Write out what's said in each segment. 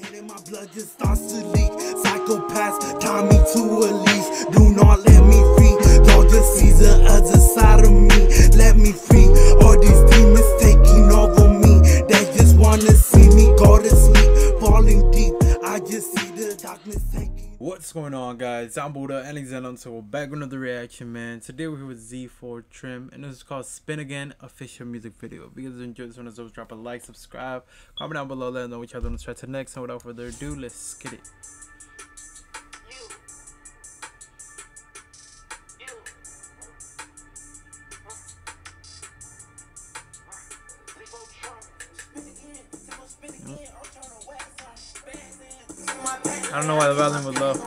And my blood just starts to leak. Psychopaths tie me to a leash. Do not let me free. Y'all just see the other side of me. Let me free. All these demons taking over me. They just wanna see me go to sleep. Falling deep. I just see the darkness taking. What's going on, guys? I'm Buddha Alexander, so we're back with another reaction, man. Today we're here with Z4Trim, and this is called Spin Again official music video. If you guys enjoyed this one, as always, drop a like, subscribe, comment down below, let us know what y'all want to try to next. And without further ado, let's get it. I don't know why the volume was low.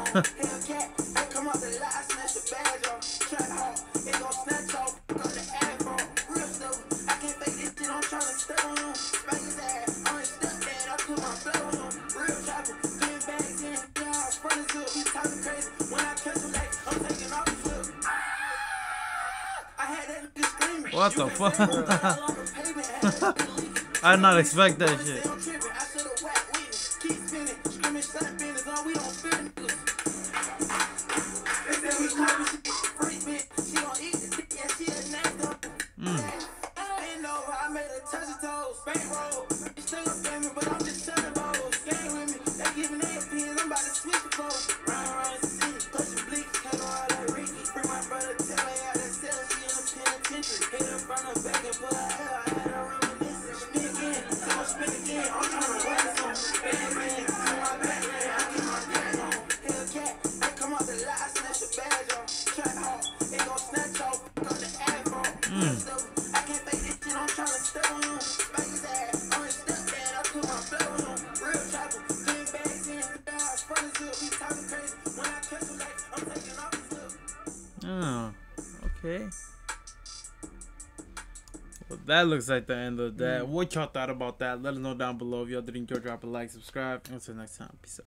What the fuck? I did not expect that shit. Oh, okay. Well, that looks like the end of that. What y'all thought about that? Let us know down below. If y'all did enjoy, drop a like, subscribe, and until next time, peace out.